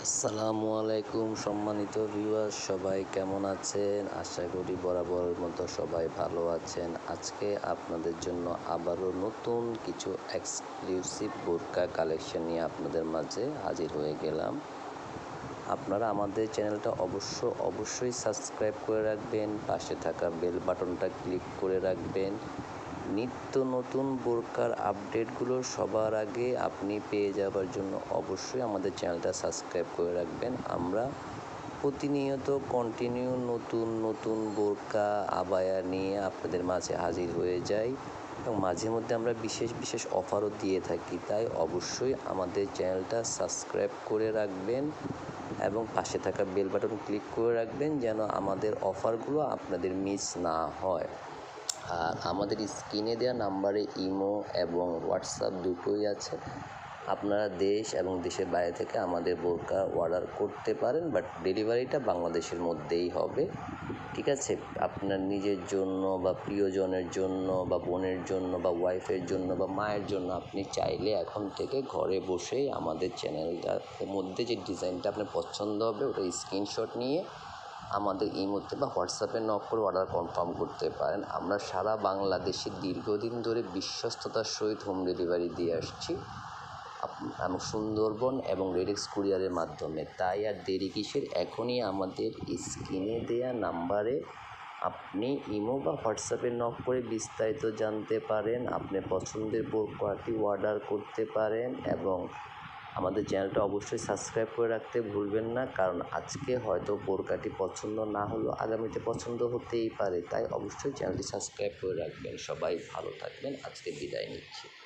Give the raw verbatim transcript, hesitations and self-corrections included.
আসসালামু আলাইকুম সম্মানিত ভিউয়ার্স, সবাই কেমন আছেন? আশা করি বরাবরের মতো সবাই ভালো আছেন। আজকে আপনাদের জন্য আবারও নতুন কিছু এক্সক্লুসিভ বোরকা কালেকশন নিয়ে আপনাদের মাঝে হাজির হয়ে গেলাম। আপনারা আমাদের চ্যানেলটা অবশ্য অবশ্যই সাবস্ক্রাইব করে রাখবেন, পাশে থাকা বেল বাটনটা ক্লিক করে রাখবেন। নিত্য নতুন বোরকার আপডেটগুলো সবার আগে আপনি পেয়ে যাওয়ার জন্য অবশ্যই আমাদের চ্যানেলটা সাবস্ক্রাইব করে রাখবেন। আমরা প্রতিনিয়ত কন্টিনিউ নতুন নতুন বোরকা আবায়া নিয়ে আপনাদের মাঝে হাজির হয়ে যাই এবং মাঝে মধ্যে আমরা বিশেষ বিশেষ অফারও দিয়ে থাকি। তাই অবশ্যই আমাদের চ্যানেলটা সাবস্ক্রাইব করে রাখবেন এবং পাশে থাকা বেল বাটন ক্লিক করে রাখবেন যেন আমাদের অফারগুলো আপনাদের মিস না হয়। আর আমাদের স্ক্রিনে দেওয়া নাম্বারে ইমো এবং হোয়াটসঅ্যাপ দুটোই আছে। আপনারা দেশ এবং দেশের বাইরে থেকে আমাদের বোরকা অর্ডার করতে পারেন, বাট ডেলিভারিটা বাংলাদেশের মধ্যেই হবে। ঠিক আছে, আপনার নিজের জন্য বা প্রিয়জনের জন্য বা বোনের জন্য বা ওয়াইফের জন্য বা মায়ের জন্য আপনি চাইলে এখন থেকে ঘরে বসেই আমাদের চ্যানেলটার মধ্যে যে ডিজাইনটা আপনার পছন্দ হবে ওটা স্ক্রিনশট নিয়ে আমাদের ইমোতে বা হোয়াটসঅ্যাপে নক করে অর্ডার কনফার্ম করতে পারেন। আমরা সারা বাংলাদেশে দীর্ঘদিন ধরে বিশ্বস্ততার সহিত হোম ডেলিভারি দিয়ে আসছি এবং সুন্দরবন এবং রেডেক্স কুরিয়ারের মাধ্যমে। তাই আর দেরি কিসের, এখনই আমাদের স্ক্রিনে দেয়া নাম্বারে আপনি ইমো বা হোয়াটসঅ্যাপে নক করে বিস্তারিত জানতে পারেন, আপনি পছন্দের বোরকাটি অর্ডার করতে পারেন এবং আমাদের চ্যানেলটা অবশ্যই সাবস্ক্রাইব করে রাখতে ভুলবেন না, কারণ আজকে হয়তো বোরকাটি পছন্দ না হলেও আগামীতে পছন্দ হতেই পারে। তাই অবশ্যই চ্যানেলটি সাবস্ক্রাইব করে রাখবেন। সবাই ভালো থাকবেন, আজকে বিদায় নিচ্ছি।